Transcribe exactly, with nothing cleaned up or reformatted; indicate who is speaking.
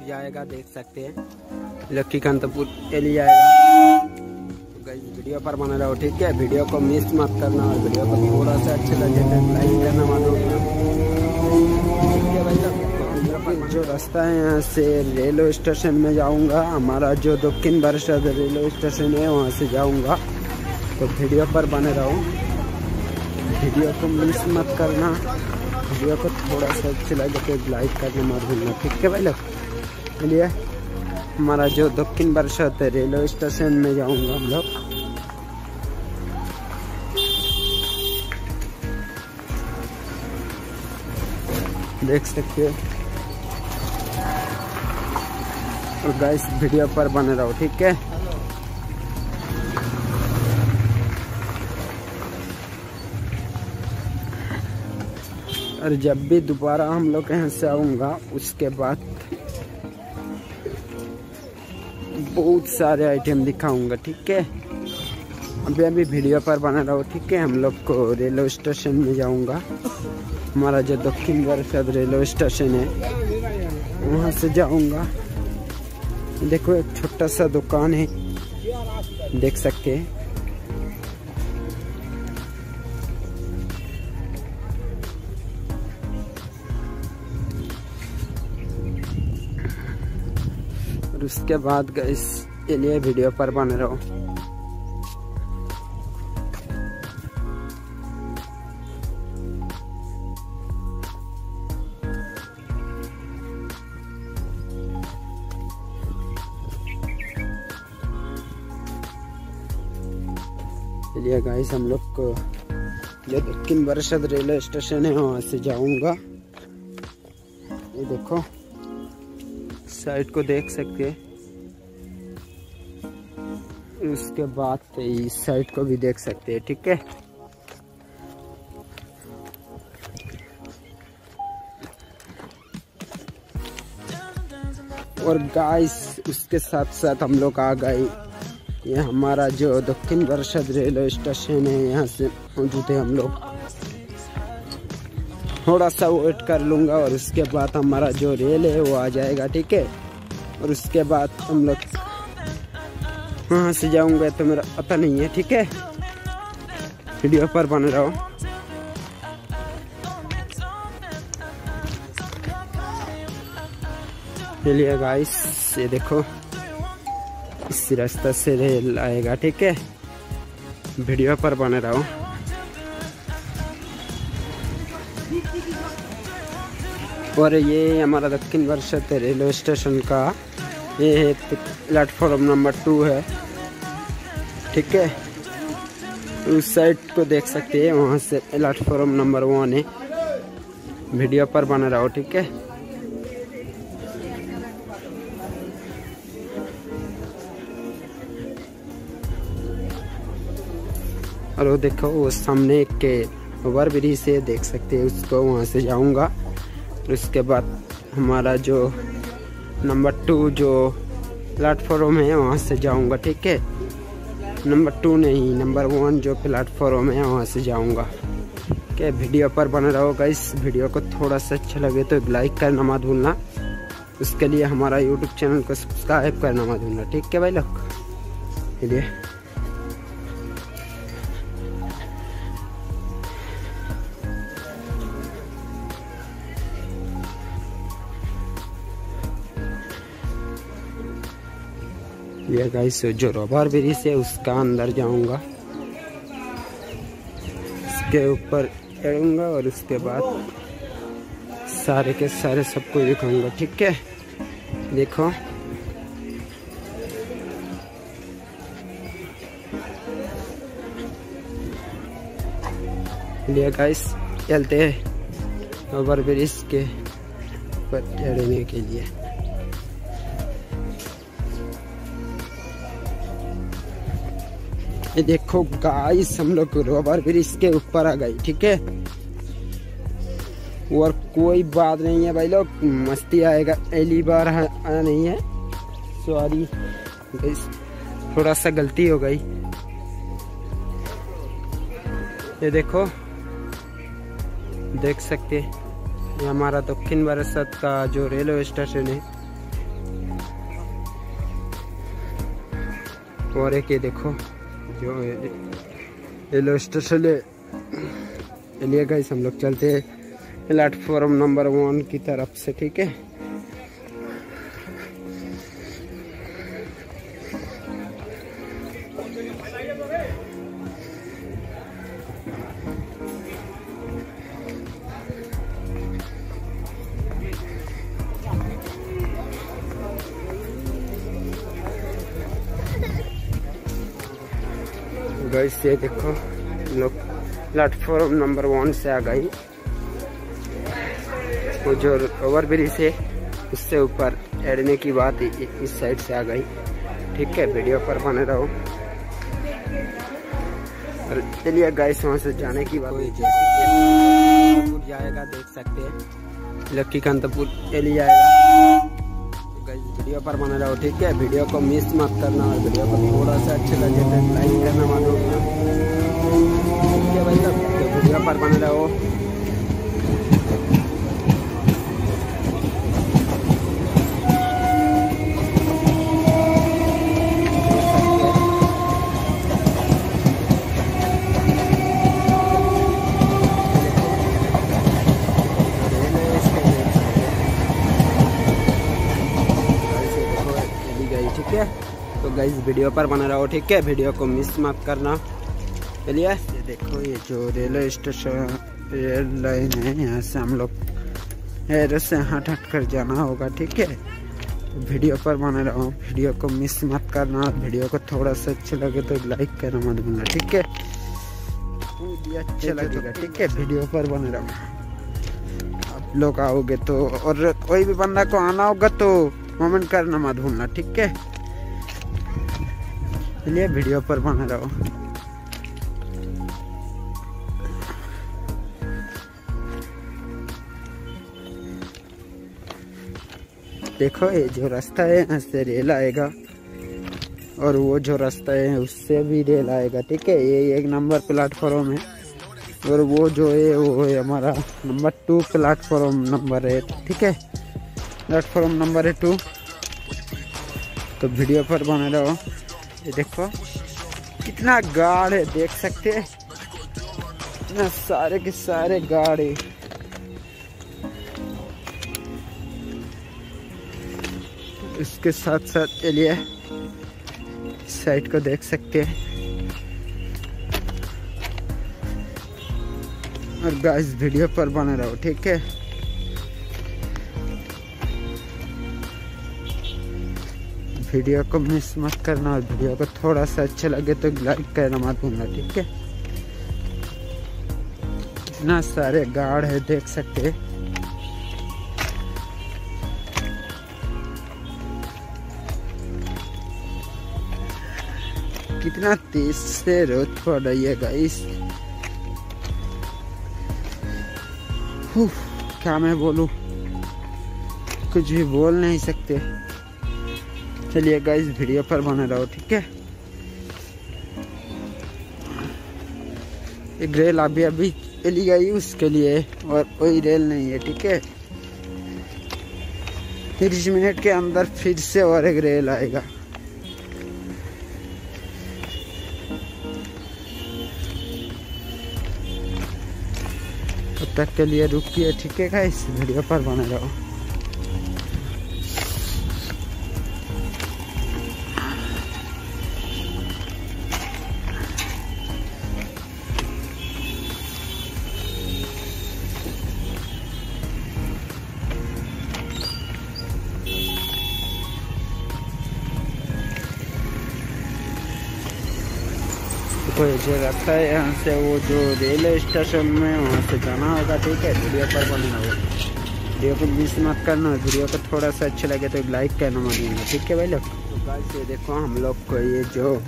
Speaker 1: जाएगा, देख सकते हैं लक्कीकांतपुर एली आएगा। तो गाइस वीडियो पर बने रहो, ठीक है। वीडियो को मिस मत करना और वीडियो को थोड़ा सा अच्छे लगे तो लाइक करना मत भूलना, ठीक है भाई। जो रास्ता है यहाँ से रेलवे स्टेशन में जाऊँगा, हमारा जो दक्षिण बरसात रेलवे स्टेशन है वहाँ से जाऊँगा। तो वीडियो पर बने रहो, वीडियो को मिस मत करना, वीडियो को थोड़ा सा अच्छा लगे तो लाइक करना मत भूलना, ठीक है भाई लोग। चलिए हमारा जो दक्षिण बरसात रेलवे स्टेशन में जाऊँगा हम लोग। देख सकते हो और गाइस वीडियो पर बने रहो, ठीक है। और जब भी दोबारा हम लोग यहाँ से आऊँगा उसके बाद बहुत सारे आइटम दिखाऊंगा, ठीक है। अभी अभी वीडियो पर बना रहो, ठीक है। हम लोग को रेलवे स्टेशन में जाऊँगा, हमारा जो दक्षिण बरसात रेलवे स्टेशन है वहाँ से जाऊँगा। देखो एक छोटा सा दुकान है, देख सकते हैं। और उसके बाद गाइस के लिए वीडियो पर बने रहो। चलिए गाइस हम लोग को जो दक्षिण बरसात रेलवे स्टेशन है वहाँ से जाऊँगा। ये देखो साइड को देख सकते हैं, उसके बाद इस साइड को भी देख सकते हैं, ठीक है। और गाइस उसके साथ साथ हम लोग आ गए, ये हमारा जो दक्षिण बरसात रेलवे स्टेशन है यहाँ से मौजूद है। हम लोग थोड़ा सा वेट कर लूँगा और उसके बाद हमारा जो रेल है वो आ जाएगा, ठीक है। और उसके बाद हम लोग वहाँ से जाऊँगा तो मेरा पता नहीं है, ठीक है। वीडियो पर बने रहो। चलिए गाइस ये देखो इस रास्ते से रेल आएगा, ठीक है। वीडियो पर बने रहो। और ये हमारा दक्षिण बरसात रेलवे स्टेशन का ये प्लेटफॉर्म नंबर टू है, ठीक है। उस साइड को देख सकते हैं, वहाँ से प्लेटफॉर्म नंबर वन है। वीडियो पर बने रहो, ठीक है। और वो देखो वो सामने के ओवर ब्रिज से देख सकते हैं उसको, वहाँ से जाऊँगा। और उसके बाद हमारा जो नंबर टू जो प्लेटफॉर्म है वहाँ से जाऊँगा, ठीक है। नंबर टू नहीं, नंबर वन जो प्लेटफॉर्म है वहाँ से जाऊँगा, ठीक है। वीडियो पर बने रहो गाइस। वीडियो को थोड़ा सा अच्छा लगे तो लाइक करना मत भूलना, उसके लिए हमारा यूट्यूब चैनल को सब्सक्राइब करना मत भूलना, ठीक है भाई लोग। चलिए ये गाइस जो रबर ब्रिज है उसका अंदर जाऊंगा, इसके ऊपर चढ़ूंगा और उसके बाद सारे के सारे सबको दिखाऊंगा, ठीक है। देखो ये गाइस चलते हैं रबर ब्रिज के ऊपर चढ़ने के लिए। ये देखो गाइस हम लोग रबर ब्रिज के ऊपर आ गए, ठीक है। और कोई बात नहीं है भाई लोग, मस्ती आएगा। पहली बार आया नहीं है, सॉरी गाइस, थोड़ा सा गलती हो गई। ये देखो देख सकते हैं, ये हमारा दक्षिण बरसात का जो रेलवे स्टेशन है और एक ये देखो जो रेलवे स्टेशन लिए गाइस हम लोग चलते हैं प्लेटफॉर्म नंबर वन की तरफ से, ठीक है। गाइस ये देखो लोग प्लेटफॉर्म नंबर वन से आ गई। वो जो ओवर ब्रिज है उससे ऊपर चढ़ने की बात इस साइड से आ गई, ठीक है। वीडियो पर बने रहो। और चलिए गाइस वहाँ से जाने की बात जाएगा, देख सकते हैं लक्कीकांतपुर चली जाएगा। तो गाइस वीडियो पर बने रहो, ठीक है। वीडियो को मिस मत करना और वीडियो को थोड़ा सा अच्छे लगे तो लाइक करना मत भूलना, ठीक है भाई साहब। तो वीडियो पर बने रहो। ठीक है, तो गाइस वीडियो पर बना रहो, ठीक है। वीडियो को मिस मत करना। चलिए ये देखो ये जो रेलवे स्टेशन रेल लाइन है, यहाँ से हम लोग एरो से हट हट कर जाना होगा, ठीक है। तो वीडियो पर बने रहो, वीडियो को मिस मत करना। वीडियो को थोड़ा सा अच्छा लगे तो लाइक करना मत भूलना, ठीक है। वीडियो अच्छा लगेगा, ठीक है। वीडियो पर बने रहो। आप लोग आओगे तो और कोई भी बंदा को आना होगा तो कमेंट करना मत भूलना, ठीक है। चलिए वीडियो पर बने रहो। देखो ये जो रास्ता है यहाँ से रेल आएगा और वो जो रास्ता है उससे भी रेल आएगा, ठीक है। ये एक नंबर प्लेटफॉर्म है और वो जो है वो है हमारा नंबर टू प्लेटफॉर्म नंबर है, ठीक है। प्लेटफॉर्म नंबर है टू। तो वीडियो पर बने रहो। ये देखो कितना गाड़ है, देख सकते हैं इतना सारे के सारे गाड़ है। इसके साथ साथ चलिए साइड को देख सकते हैं। और गाइस वीडियो पर बने रहो, ठीक है। वीडियो को मिस मत करना और वीडियो को थोड़ा सा अच्छा लगे तो लाइक करना मत भूलना, ठीक है। इतना सारे गाड़ है, देख सकते हैं। कितना तेज से रोड पड़ रही है गाइस। क्या मैं बोलूं, कुछ भी बोल नहीं सकते। चलिए गाइस वीडियो पर बने रहो, ठीक है। एक रेल अभी अभी चली गई उसके लिए और कोई रेल नहीं है, ठीक है। तीस मिनट के अंदर फिर से और एक रेल आएगा। तब तक के लिए रुकिए, ठीक है गाइस। वीडियो पर बने रहो। कोई जो रास्ता है यहाँ से वो जो रेलवे स्टेशन में वहाँ से जाना होगा, ठीक है। वीडियो पर बनना होगा। वीडियो को मिस मत करना। वीडियो को थोड़ा सा अच्छा लगे तो लाइक करना मत भूलना, ठीक है भाई लोग। तो गाइस ये देखो हम लोग को ये जो